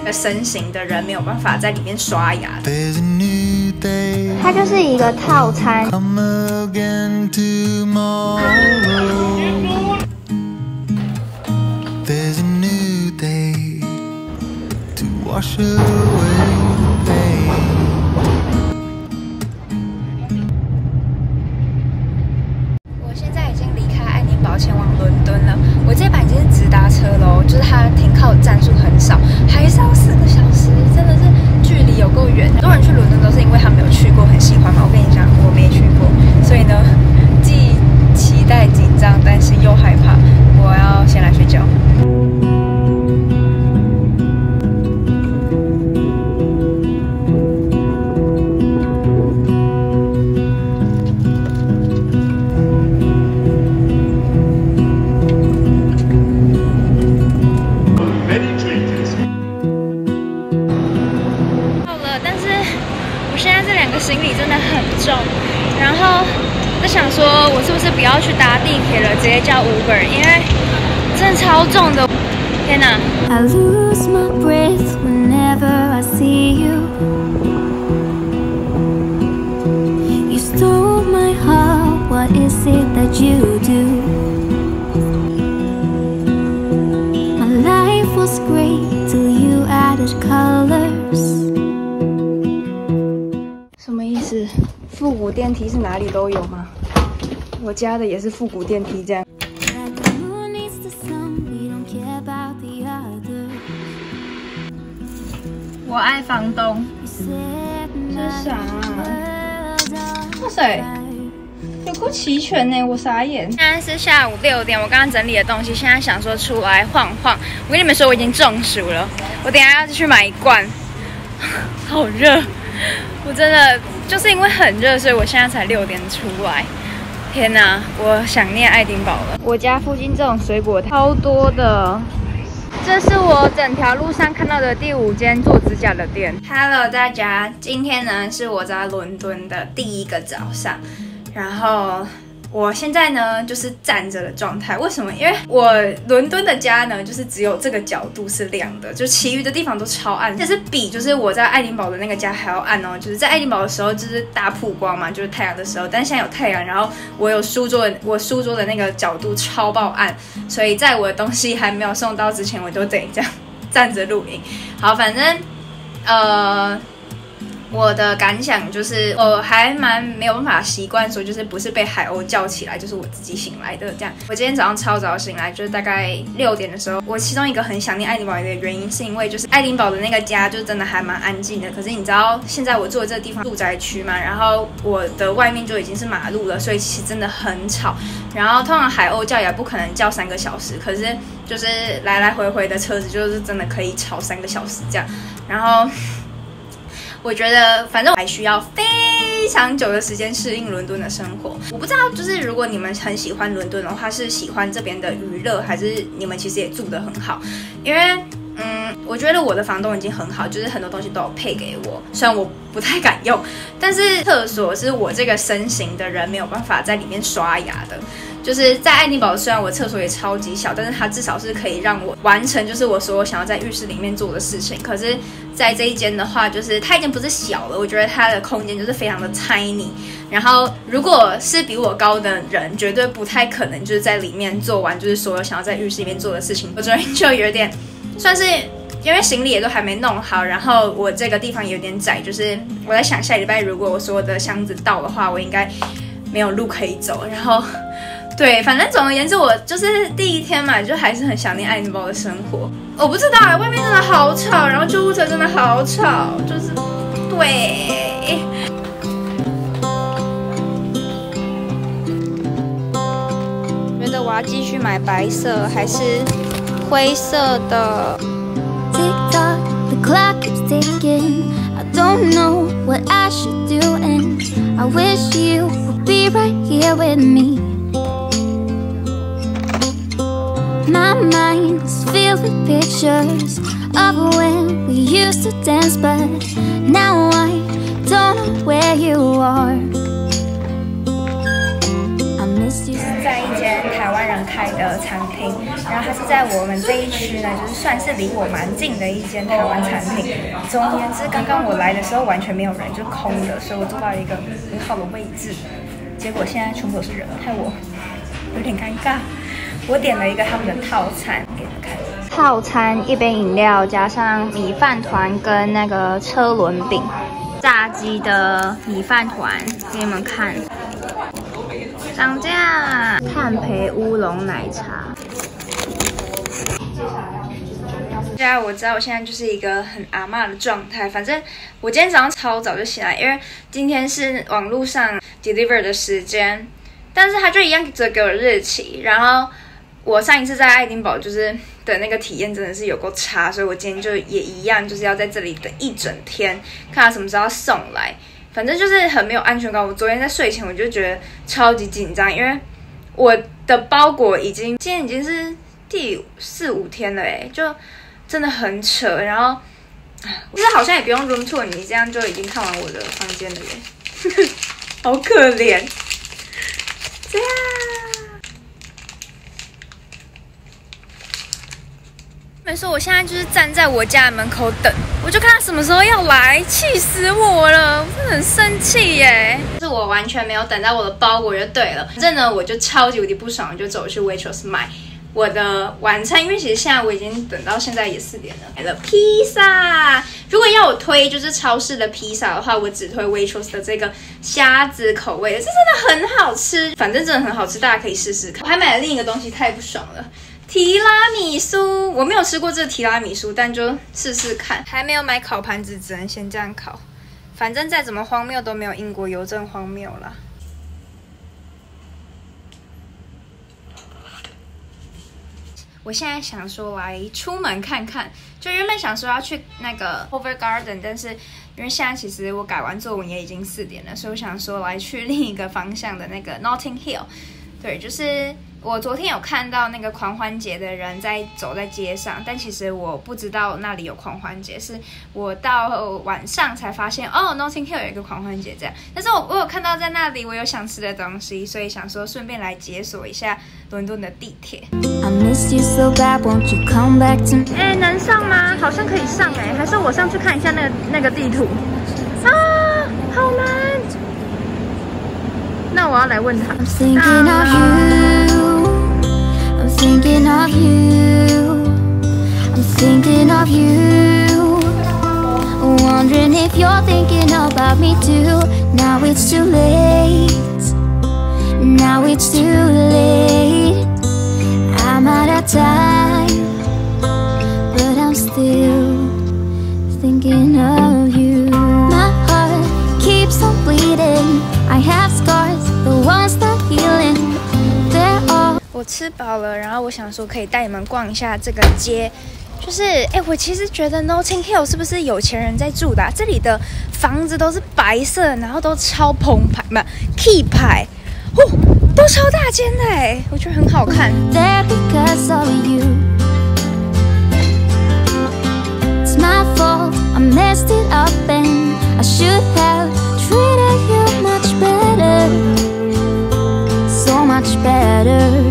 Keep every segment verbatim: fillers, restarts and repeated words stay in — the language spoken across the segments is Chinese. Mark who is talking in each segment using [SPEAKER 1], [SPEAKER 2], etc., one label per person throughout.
[SPEAKER 1] 身形的人没有办法在里面刷牙。
[SPEAKER 2] 它就是一个套餐。
[SPEAKER 1] 我现在已经离开爱丁堡前往伦敦了。我这班已经是直达车喽，就是它停靠站数很少，还是要四个小时，真的是距离有够远。很多人去伦敦都是因为他没有去过，很喜欢嘛。我跟你讲，我没去过，所以呢，既期待紧张，但是又害怕。我要先来睡觉。行李真的很重，然后在想说，我是不是不要去搭地铁了，直接叫 Uber， 因为真的超重的。天哪！ I lose my breath whenever I see you. You stole my heart. What is it that you do? My life was great till you added colors.什么意思？复古电梯是哪里都有吗？我家的也是复古电梯这样。我爱房东。这是啥啊？哇塞，有够齐全呢！我傻眼。现在是下午六点，我刚刚整理的东西，现在想说出来晃晃。我跟你们说，我已经中暑了。我等一下要去买一罐。好热。我真的就是因为很热，所以我现在才六点出来。天哪，我想念爱丁堡了。我家附近这种水果超多的。这是我整条路上看到的第五间做指甲的店。Hello， 大家，今天呢是我在伦敦的第一个早上，然后。我现在呢就是站着的状态，为什么？因为我伦敦的家呢，就是只有这个角度是亮的，就其余的地方都超暗，但是比就是我在爱丁堡的那个家还要暗哦。就是在爱丁堡的时候就是大曝光嘛，就是太阳的时候，但是现在有太阳，然后我有书桌，我书桌的那个角度超爆暗，所以在我的东西还没有送到之前，我就得这样站着录影。好，反正呃。我的感想就是，我还蛮没有办法习惯说，就是不是被海鸥叫起来，就是我自己醒来的这样。我今天早上超早醒来，就是大概六点的时候。我其中一个很想念爱丁堡的原因，是因为就是爱丁堡的那个家就真的还蛮安静的。可是你知道现在我住的这个地方住宅区嘛，然后我的外面就已经是马路了，所以其实真的很吵。然后通常海鸥叫也不可能叫三个小时，可是就是来来回回的车子就是真的可以吵三个小时这样。然后。我觉得，反正我还需要非常久的时间适应伦敦的生活。我不知道，就是如果你们很喜欢伦敦的话，是喜欢这边的娱乐，还是你们其实也住得很好？因为，嗯，我觉得我的房东已经很好，就是很多东西都有配给我，虽然我不太敢用，但是厕所是我这个身形的人没有办法在里面刷牙的。就是在爱丁堡，虽然我厕所也超级小，但是它至少是可以让我完成就是我所有想要在浴室里面做的事情。可是，在这一间的话，就是它已经不是小了，我觉得它的空间就是非常的 tiny。然后，如果是比我高的人，绝对不太可能就是在里面做完就是所有想要在浴室里面做的事情。我昨天就有点算是。因为行李也都还没弄好，然后我这个地方也有点窄，就是我在想下礼拜如果我所有的箱子到的话，我应该没有路可以走。然后，对，反正总而言之，我就是第一天嘛，就还是很想念爱丁堡的生活。我不知道，外面真的好吵，然后救护车真的好吵，就是对。觉得我要继续买白色还是灰色的？
[SPEAKER 2] Tick tock, the clock keeps ticking. I don't know what I should do, and I wish you would be right here with me. My mind is filled with pictures of when we used to dance, but now I don't know where you are. I miss you.
[SPEAKER 1] 在一间台湾人开的餐厅，然后它是在我们这一区呢，就是算是离我蛮近的一间台湾餐厅。总而言之，刚刚我来的时候完全没有人，就是空的，所以我坐到一个很好的位置。结果现在全部都是人，害我有点尴尬。我点了一个他们的套餐给你们看。套餐一杯饮料加上米饭团跟那个车轮饼，炸鸡的米饭团给你们看。涨价，炭焙乌龙奶茶。现在我知道我现在就是一个很阿嬷的状态，反正我今天早上超早就醒来，因为今天是网络上 deliver 的时间，但是他就一样只给我日期，然后我上一次在爱丁堡就是的那个体验真的是有够差，所以我今天就也一样，就是要在这里等一整天，看他什么时候要送来。反正就是很没有安全感。我昨天在睡前我就觉得超级紧张，因为我的包裹已经今天已经是第四五天了，哎，就真的很扯。然后其实好像也不用 room tour， 你这样就已经看完我的房间了耶，好可怜。这样。没错，我现在就是站在我家的门口等，我就看他什么时候要来，气死我了，我真的很生气耶！是我完全没有等到我的包裹就对了，反正呢我就超级无敌不爽，我就走去 Waitrose 买我的晚餐，因为其实现在我已经等到现在也四点了，买了披萨。如果要我推就是超市的披萨的话，我只推 Waitrose 的这个虾子口味的，这真的很好吃，反正真的很好吃，大家可以试试看。我还买了另一个东西，太不爽了。提拉米苏，我没有吃过这个提拉米苏，但就试试看。还没有买烤盘子，只能先这样烤。反正再怎么荒谬都没有英国邮政荒谬啦。我现在想说来出门看看，就原本想说要去那个 Covent Garden， 但是因为现在其实我改完作文也已经四点了，所以我想说来去另一个方向的那个 Notting Hill。对，就是我昨天有看到那个狂欢节的人在走在街上，但其实我不知道那里有狂欢节，是我到晚上才发现哦 Notting Hill 有一个狂欢节这样。但是我我有看到在那里我有想吃的东西，所以想说顺便来解锁一下伦敦的地铁。哎，能上吗？好像可以上哎，还是我上去看一下那个那个地图啊，好难。那我要来问他。I'm thinking of you, I'm thinking of you, I'm thinking of you, wondering if you're thinking about me too. Now it's too late, now it's too late. I'm out of time, but I'm still thinking of you. My heart keeps on bleeding, I have scars, the ones that healing, they're all. 我吃饱了，然后我想说可以带你们逛一下这个街。就是，哎，我其实觉得 Notting Hill 是不是有钱人在住的啊？这里的房子都是白色，然后都超澎湃，不 ，key 牌，哦，都超大间的哎，我觉得很好看。Because of you, it's my fault, I messed it up and I should have treated you much better, so much better.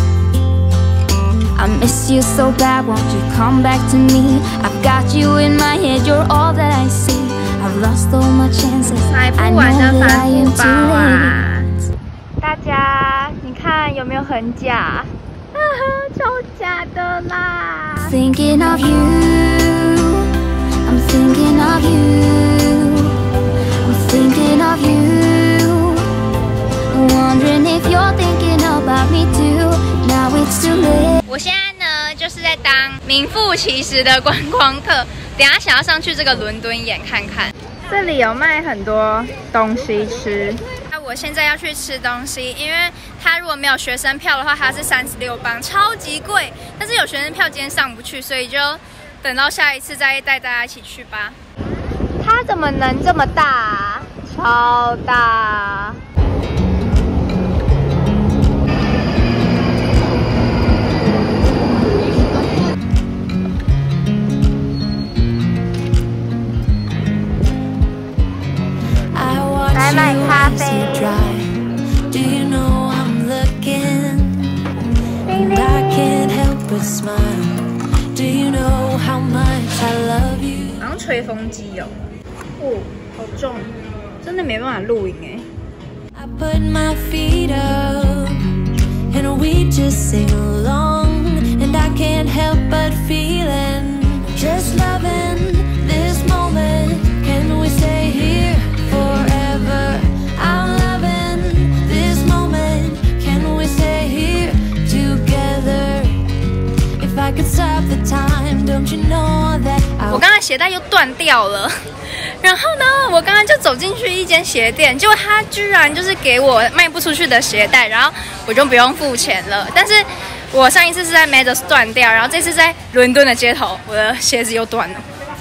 [SPEAKER 1] I miss you so bad, won't you come back to me? I've got you in my head, you're all that I see. I've lost all my chances, I know that I am too late. 大家，你看有没有很假？哈哈，超假的啦 ！Thinking of you, I'm thinking of you, I'm thinking of you, wondering if you're thinking about me too. Now it's too late. 我现在呢，就是在当名副其实的观光客。等一下想要上去这个伦敦眼看看，这里有卖很多东西吃。那我现在要去吃东西，因为它如果没有学生票的话，它是三十六磅，超级贵。但是有学生票，今天上不去，所以就等到下一次再带大家一起去吧。它怎么能这么大啊？超大！ 来买咖啡。 好像吹风机哦，哦，好重，真的没办法录影哎。
[SPEAKER 2] I put my feet up and we just sing along, and I can't help but feeling just loving this moment. Can we stay here forever? I'm loving this moment. Can we stay here together? If I could stop the time, don't you know that I
[SPEAKER 1] 我刚刚鞋带又断掉了。然后呢，我刚刚就走进去一间鞋店，结果他居然就是给我卖不出去的鞋带，然后我就不用付钱了。但是我上一次是在 Meadows 断掉，然后这次在伦敦的街头，我的鞋子又断了。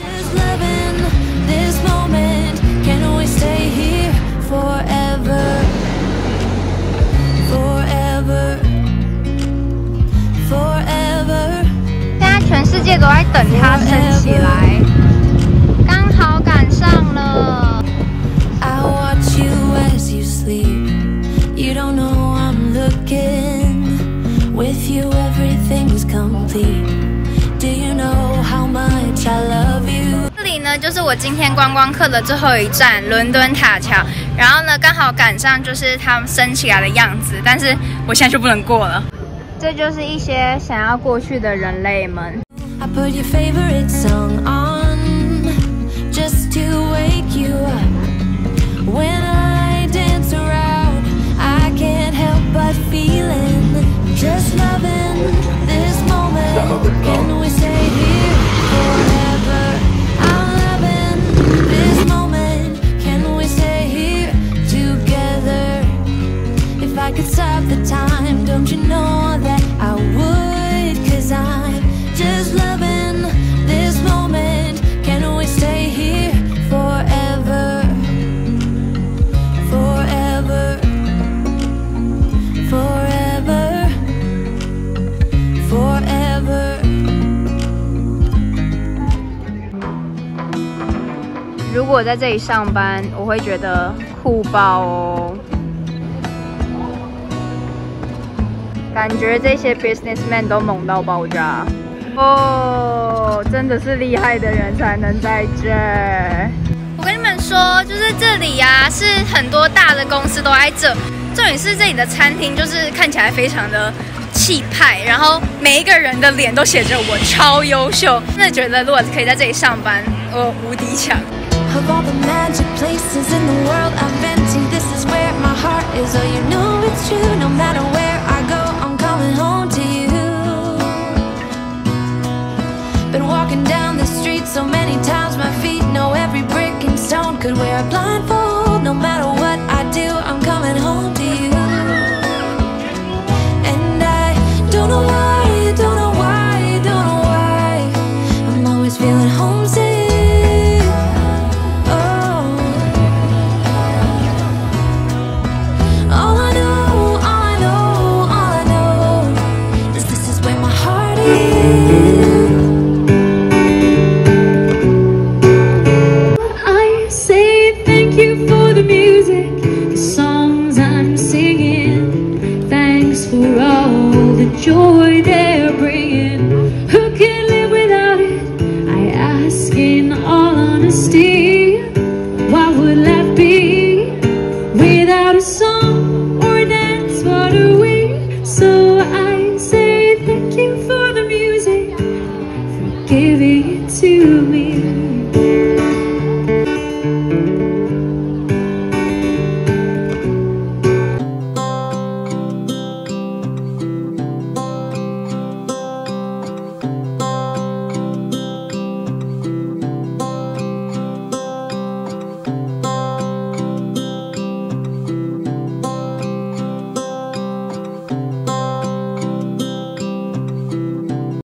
[SPEAKER 1] 现在全世界都在等它升起来。刚好赶上了。I watch you as you sleep. You don't know I'm looking. With you, everything is complete. Do you know how much I love you? 这里呢，就是我今天观光客的最后一站——伦敦塔桥。然后呢，刚好赶上就是它升起来的样子，但是我现在就不能过了。这就是一些想要过去的人类们。I put your favorite song on.Just to wake you up. When I dance around, I can't help but feeling just loving this moment. Can we stay here forever? I'm loving this moment. Can we stay here together? If I could stop the time, don't you know that I would? 'Cause I'm just loving this moment. Can we stay here forever? Forever. Forever. Forever. 如果在这里上班，我会觉得酷爆哦。感觉这些 businessman 都猛到爆炸。哦，真的是厉害的人才能在这儿。我跟你们说，就是这里呀、啊，是很多大的公司都在这。重点是这里的餐厅，就是看起来非常的气派，然后每一个人的脸都写着我超优秀。真的觉得如果可以在这里上班，我无敌强。Of all the magic places in the world I've been to, this is where my heart is. Oh, you know it's true. No matter where I go, I'm coming home to you. Been walking down the street so many times, my feet know every brick and stone. Could wear a blindfold. No matter what I do, I'm coming home to you. And I don't know why, don't know why, don't know why, I'm always feeling homesick. For all the joy they're bringing.